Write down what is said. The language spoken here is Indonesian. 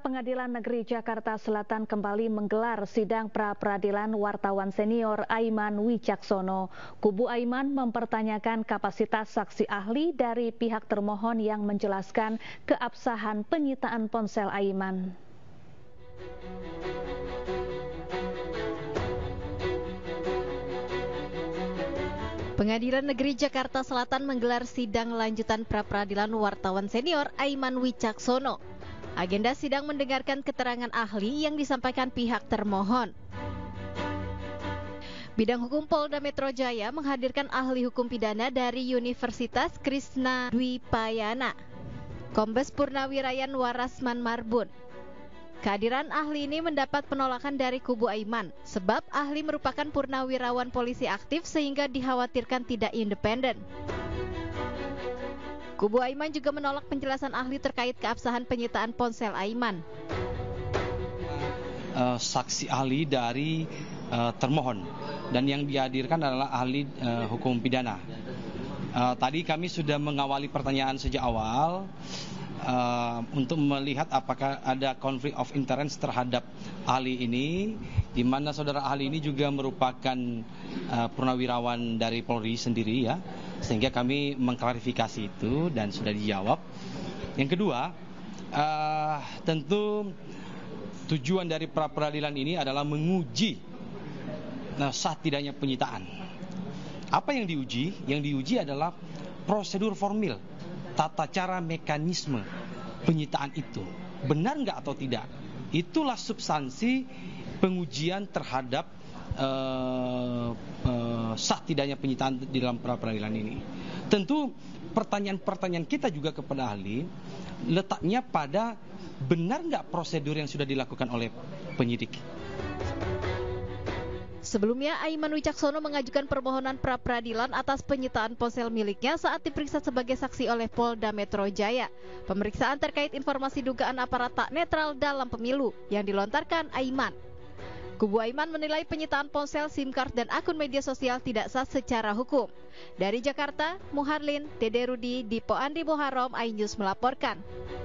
Pengadilan Negeri Jakarta Selatan kembali menggelar sidang pra-peradilan wartawan senior Aiman Wicaksono. Kubu Aiman mempertanyakan kapasitas saksi ahli dari pihak termohon yang menjelaskan keabsahan penyitaan ponsel Aiman. Pengadilan Negeri Jakarta Selatan menggelar sidang lanjutan pra-peradilan wartawan senior Aiman Wicaksono. Agenda sidang mendengarkan keterangan ahli yang disampaikan pihak termohon. Bidang Hukum Polda Metro Jaya menghadirkan ahli hukum pidana dari Universitas Krishna Dwipayana, Kombes Purnawirawan Warasman Marbun. Kehadiran ahli ini mendapat penolakan dari kubu Aiman, sebab ahli merupakan purnawirawan polisi aktif sehingga dikhawatirkan tidak independen. Kubu Aiman juga menolak penjelasan ahli terkait keabsahan penyitaan ponsel Aiman. Saksi ahli dari termohon dan yang dihadirkan adalah ahli hukum pidana. Tadi kami sudah mengawali pertanyaan sejak awal untuk melihat apakah ada konflik of interest terhadap ahli ini, di mana saudara ahli ini juga merupakan purnawirawan dari Polri sendiri ya, sehingga kami mengklarifikasi itu dan sudah dijawab. Yang kedua, tentu tujuan dari pra-peradilan ini adalah menguji sah tidaknya penyitaan. Apa yang diuji? Yang diuji adalah prosedur formil, tata cara mekanisme penyitaan itu. Benar nggak atau tidak? Itulah substansi pengujian terhadap sah tidaknya penyitaan di dalam pra-peradilan ini. Tentu pertanyaan-pertanyaan kita juga kepada ahli letaknya pada benar nggak prosedur yang sudah dilakukan oleh penyidik. Sebelumnya, Aiman Wicaksono mengajukan permohonan pra-peradilan atas penyitaan ponsel miliknya saat diperiksa sebagai saksi oleh Polda Metro Jaya. Pemeriksaan terkait informasi dugaan aparat tak netral dalam pemilu yang dilontarkan Aiman. Kubu Aiman menilai penyitaan ponsel, SIM card, dan akun media sosial tidak sah secara hukum. Dari Jakarta, Muharlin, Dede Rudi, Dipo Andi Muharram, iNews melaporkan.